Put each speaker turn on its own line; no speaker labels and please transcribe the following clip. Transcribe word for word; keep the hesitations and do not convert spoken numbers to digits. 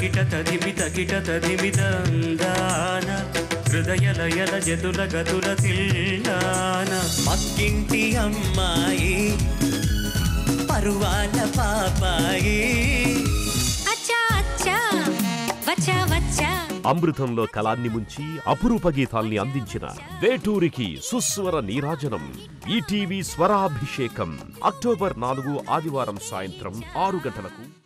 తకిట తదిమి తకిట తదిమి తందాన హృదయ లయల జతుల గతుల తిల్లాన
పక్కింటి అమ్మాయి పరువాల పాపాయి
అచ్చా అచ్చా వచ్చా వచ్చా
అమృతంలో కళాన్ని ముంచి అపురూప గీతాల్ని అందించిన వేటూరికి సుస్వర నీరాజనం ఈటీవీ స్వరాభిషేకం అక్టోబర్ నాలుగు ఆదివారం సాయంత్రం ఆరు గంటలకు.